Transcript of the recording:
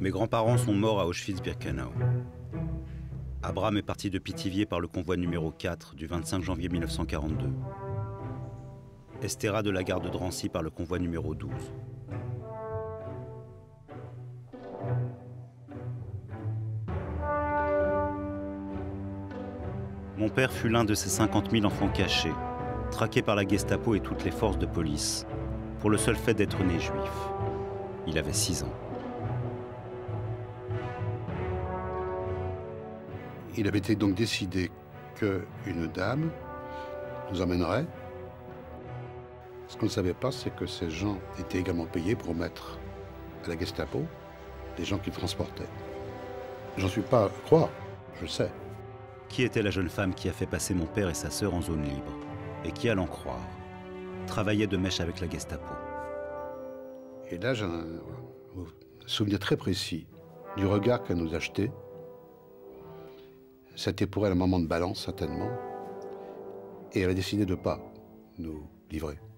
Mes grands-parents sont morts à Auschwitz-Birkenau. Abraham est parti de Pithiviers par le convoi numéro 4 du 25 janvier 1942. Estera de la gare de Drancy par le convoi numéro 12. Mon père fut l'un de ces 50 000 enfants cachés, traqués par la Gestapo et toutes les forces de police, pour le seul fait d'être né juif. Il avait 6 ans. Il avait été donc décidé qu'une dame nous emmènerait. Ce qu'on ne savait pas, c'est que ces gens étaient également payés pour mettre à la Gestapo les gens qu'ils transportaient. J'en suis pas à croire, je le sais. Qui était la jeune femme qui a fait passer mon père et sa sœur en zone libre et qui, à l'en croire, travaillait de mèche avec la Gestapo? Et là, j'ai un souvenir très précis du regard qu'elle nous a jeté. C'était pour elle un moment de balance, certainement. Et elle a décidé de ne pas nous livrer.